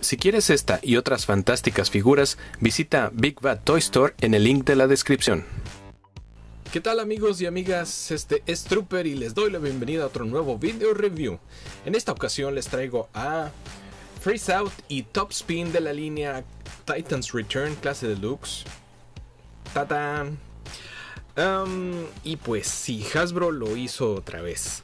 Si quieres esta y otras fantásticas figuras, visita Big Bad Toy Store en el link de la descripción. ¿Qué tal amigos y amigas? Este es Trooper y les doy la bienvenida a otro nuevo video review. En esta ocasión les traigo a Freeze Out y Top Spin de la línea Titans Return clase deluxe. ¡Tatán! Y pues sí, Hasbro lo hizo otra vez.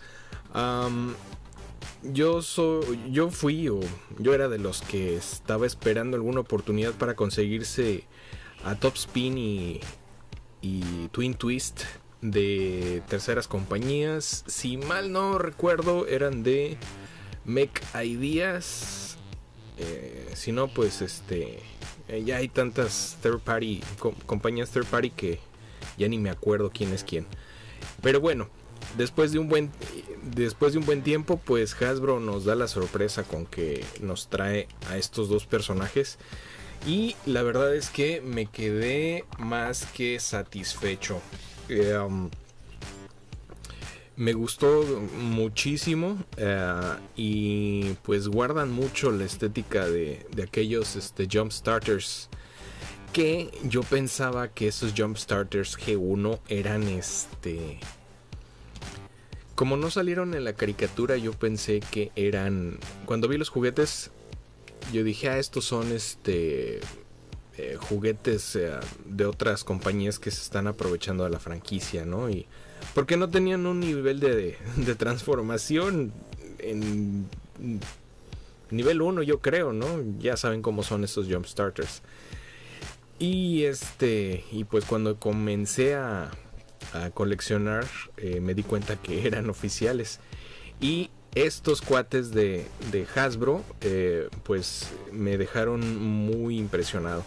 Yo era de los que estaba esperando alguna oportunidad para conseguirse a Top Spin y Twin Twist de terceras compañías. Si mal no recuerdo, eran de Mech Ideas. Si no, pues ya hay tantas compañías third party que ya ni me acuerdo quién es quién. Pero bueno, después de un buen tiempo, pues Hasbro nos da la sorpresa con que nos trae a estos dos personajes. Y la verdad es que me quedé más que satisfecho. Me gustó muchísimo y pues guardan mucho la estética de aquellos Jump Starters, que yo pensaba que esos Jump Starters G1 eran como no salieron en la caricatura, yo pensé que eran, cuando vi los juguetes yo dije, estos son juguetes de otras compañías que se están aprovechando de la franquicia, ¿no? Y porque no tenían un nivel de transformación en nivel 1, yo creo, ¿no? Ya saben cómo son estos Jump Starters. Y pues cuando comencé a coleccionar, me di cuenta que eran oficiales. Y estos cuates de Hasbro, pues me dejaron muy impresionado.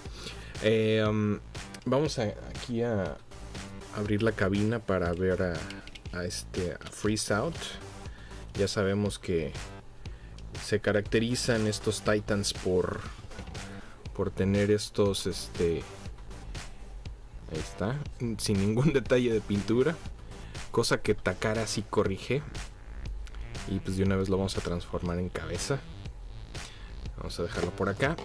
Vamos aquí a abrir la cabina para ver a Freeze Out. Ya sabemos que se caracterizan estos Titans por tener estos ahí está, sin ningún detalle de pintura, cosa que Takara sí corrige. Y pues de una vez lo vamos a transformar en cabeza. Vamos a dejarlo por acá.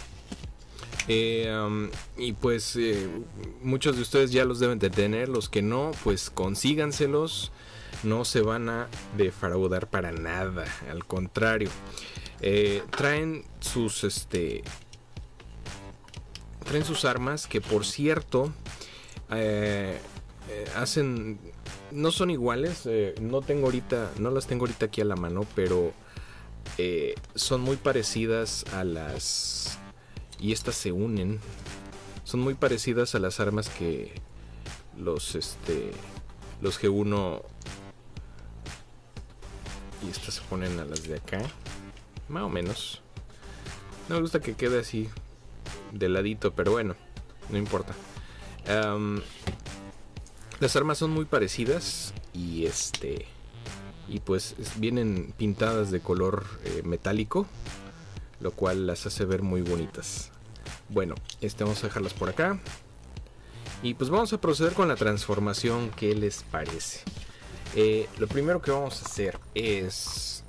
Y pues muchos de ustedes ya los deben de tener. Los que no, pues consíganselos. No se van a defraudar para nada. Al contrario, traen sus armas, que por cierto no son iguales. No las tengo ahorita aquí a la mano, pero son muy parecidas a las, y estas se unen, son muy parecidas a las armas que los G1, y estas se ponen a las de acá, más o menos. No me gusta que quede así de ladito, pero bueno, no importa. Las armas son muy parecidas y pues vienen pintadas de color metálico, lo cual las hace ver muy bonitas. Bueno, vamos a dejarlas por acá y pues vamos a proceder con la transformación. ¿Qué les parece? Lo primero que vamos a hacer es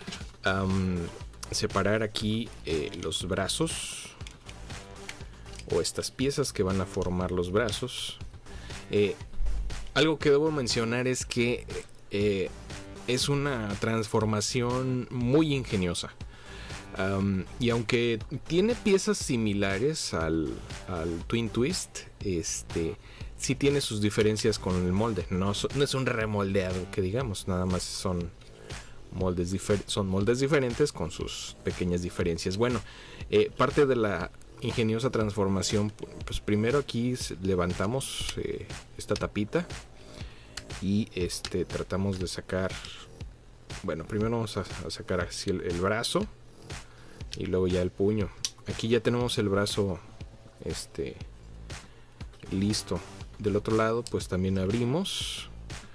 separar aquí los brazos, o estas piezas que van a formar los brazos. Algo que debo mencionar es que es una transformación muy ingeniosa. Y aunque tiene piezas similares al Twin Twist, sí tiene sus diferencias con el molde. No es un remoldeado, que digamos, nada más son moldes diferentes con sus pequeñas diferencias. Bueno, parte de la ingeniosa transformación, pues primero aquí levantamos esta tapita y tratamos de sacar, bueno, primero vamos a sacar así el brazo y luego ya el puño. Aquí ya tenemos el brazo listo. Del otro lado pues también abrimos,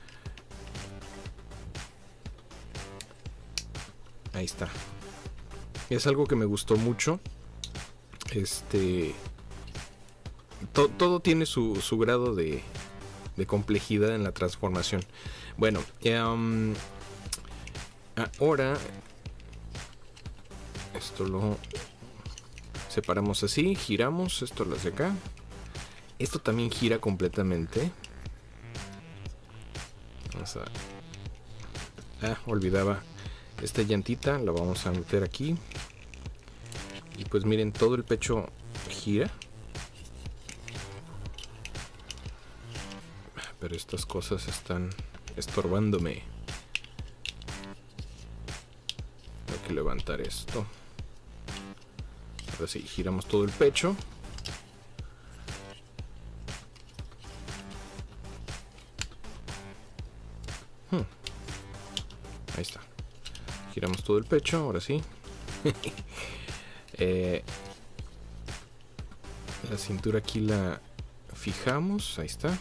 ahí está. Es algo que me gustó mucho. Todo tiene su grado de complejidad en la transformación. Bueno, ahora esto lo Separamos así, giramos, esto lo hace acá. Esto también gira completamente. Vamos a... olvidaba. Esta llantita la vamos a meter aquí. Y pues miren, todo el pecho gira. Pero estas cosas están estorbándome. Hay que levantar esto. Ahora sí, giramos todo el pecho. Ahí está. Giramos todo el pecho, ahora sí. La cintura aquí la fijamos, ahí está.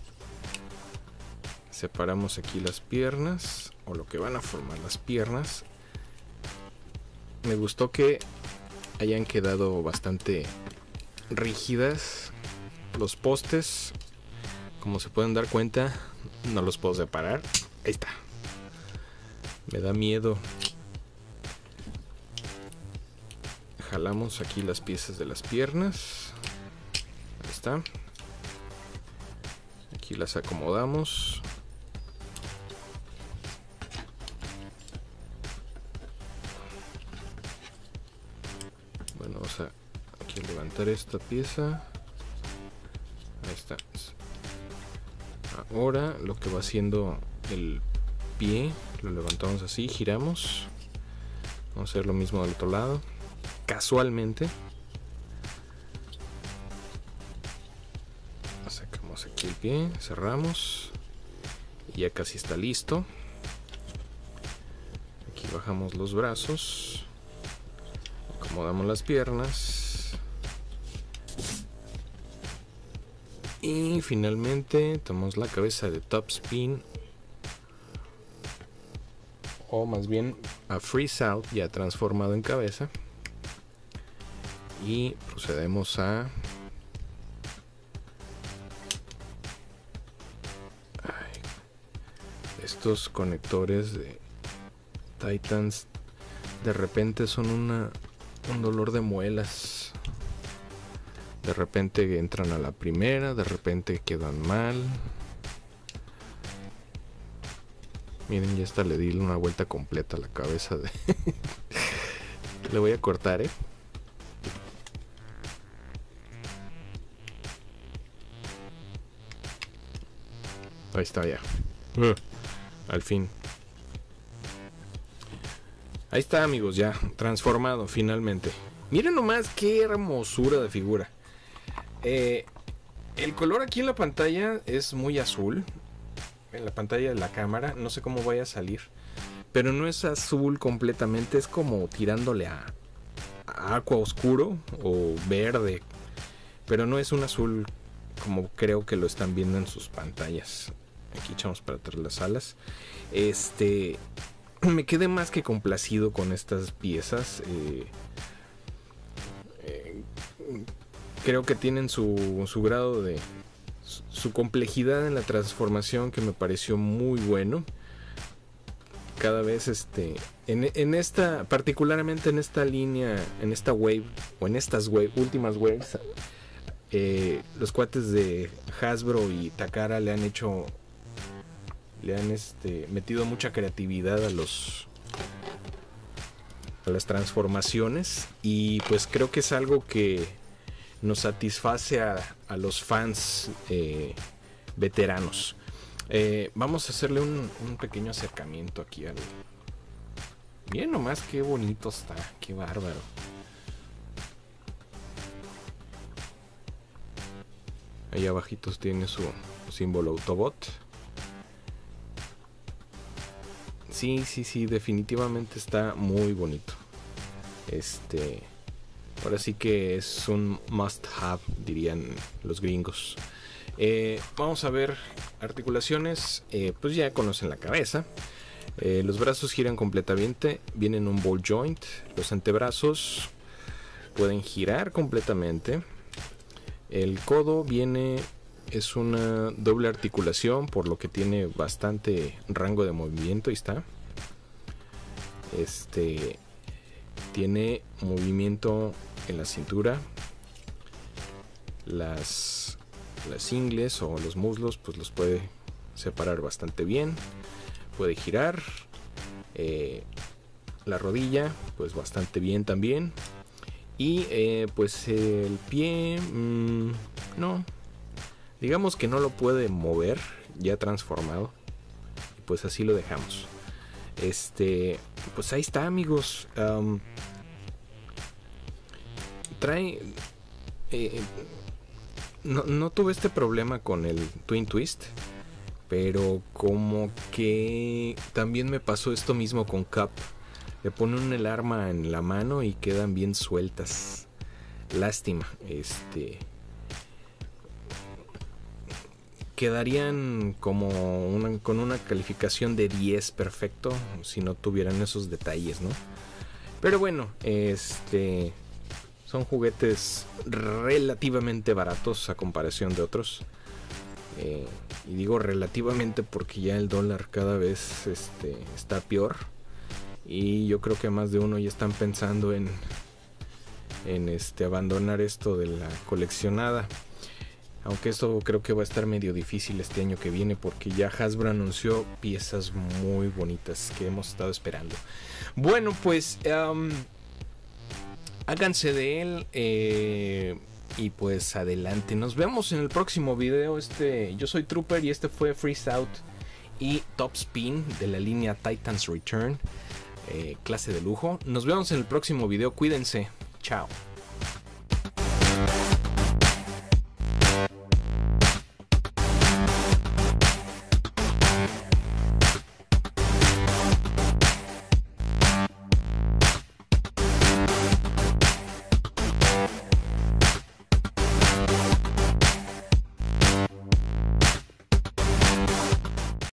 Separamos aquí las piernas, o lo que van a formar las piernas. Me gustó que hayan quedado bastante rígidas los postes. Como se pueden dar cuenta, no los puedo separar. Ahí está. Me da miedo. Jalamos aquí las piezas de las piernas. Ahí está. Aquí las acomodamos. Bueno, vamos a aquí levantar esta pieza. Ahí está. Ahora lo que va haciendo el pie, lo levantamos así, giramos. Vamos a hacer lo mismo del otro lado. Casualmente sacamos aquí el pie, cerramos y ya casi está listo. Aquí bajamos los brazos, acomodamos las piernas y finalmente tomamos la cabeza de top spin, o más bien a freeze out ya transformado en cabeza. Y procedemos a estos conectores de Titans. De repente son un dolor de muelas. De repente entran a la primera, de repente quedan mal. Miren, ya hasta le di una vuelta completa a la cabeza de... Le voy a cortar, Ahí está ya. Al fin. Ahí está, amigos, ya transformado finalmente. Miren nomás qué hermosura de figura. El color aquí en la pantalla es muy azul. En la pantalla de la cámara. No sé cómo vaya a salir. Pero no es azul completamente. Es como tirándole a aqua oscuro o verde. Pero no es un azul como creo que lo están viendo en sus pantallas. Aquí echamos para atrás las alas. Me quedé más que complacido con estas piezas. Creo que tienen su grado de... su complejidad en la transformación, que me pareció muy bueno. Cada vez en esta, particularmente en esta línea, en esta wave, o en estas últimas waves, los cuates de Hasbro y Takara le han metido mucha creatividad a las transformaciones, y pues creo que es algo que nos satisface a los fans veteranos. Vamos a hacerle un pequeño acercamiento aquí al... Miren nomás qué bonito está, qué bárbaro. Ahí abajitos tiene su símbolo Autobot. Sí, definitivamente está muy bonito. Ahora sí que es un must have, dirían los gringos. Vamos a ver articulaciones. Pues ya conocen la cabeza. Los brazos giran completamente. Vienen un ball joint. Los antebrazos pueden girar completamente. El codo es una doble articulación, por lo que tiene bastante rango de movimiento. Ahí está. Tiene movimiento la cintura. Las ingles o los muslos pues los puede separar bastante bien. Puede girar. La rodilla pues bastante bien también. Y pues el pie no, digamos que no lo puede mover ya transformado. Y pues así lo dejamos. Pues ahí está, amigos. Trae no tuve este problema con el Twin Twist, pero como que también me pasó esto mismo con Cup. Le ponen el arma en la mano y quedan bien sueltas. Lástima. Quedarían como con una calificación de 10 perfecto si no tuvieran esos detalles, ¿no? Pero bueno, son juguetes relativamente baratos a comparación de otros. Y digo relativamente porque ya el dólar cada vez está peor. Y yo creo que más de uno ya están pensando en abandonar esto de la coleccionada. Aunque esto creo que va a estar medio difícil este año que viene, porque ya Hasbro anunció piezas muy bonitas que hemos estado esperando. Bueno, pues háganse de él y pues adelante. Nos vemos en el próximo video. Yo soy Trooper y este fue Freeze Out y Top Spin de la línea Titans Return. Clase de lujo. Nos vemos en el próximo video. Cuídense. Chao.